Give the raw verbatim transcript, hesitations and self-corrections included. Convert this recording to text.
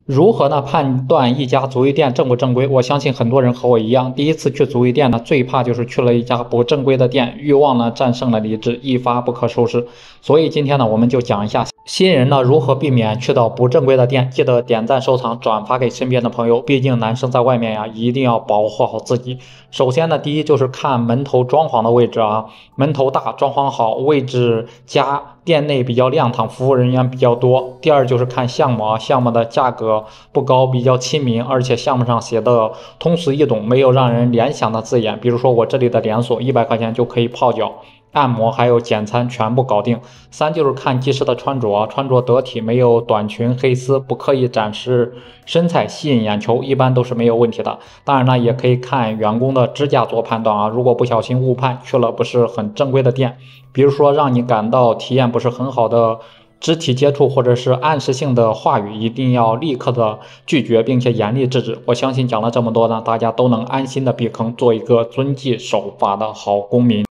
如何呢判断一家足浴店正不正规？我相信很多人和我一样，第一次去足浴店呢，最怕就是去了一家不正规的店，欲望呢战胜了理智，一发不可收拾。所以今天呢，我们就讲一下新人呢如何避免去到不正规的店。记得点赞、收藏、转发给身边的朋友，毕竟男生在外面呀，一定要保护好自己。首先呢，第一就是看门头装潢的位置啊，门头大，装潢好，位置佳，店内比较亮堂，服务人员比较多。第二就是看项目啊，项目的价格不高，比较亲民，而且项目上写的通俗易懂，没有让人联想的字眼。比如说我这里的连锁，一百块钱就可以泡脚、按摩还有简餐全部搞定。三就是看技师的穿着啊，穿着得体，没有短裙黑丝，不刻意展示身材吸引眼球，一般都是没有问题的。当然呢，也可以看员工的指甲做判断啊，如果不小心误判去了不是很正规的店，比如说让你感到体验不是很好的肢体接触或者是暗示性的话语，一定要立刻的拒绝，并且严厉制止。我相信讲了这么多呢，大家都能安心的避坑，做一个遵纪守法的好公民。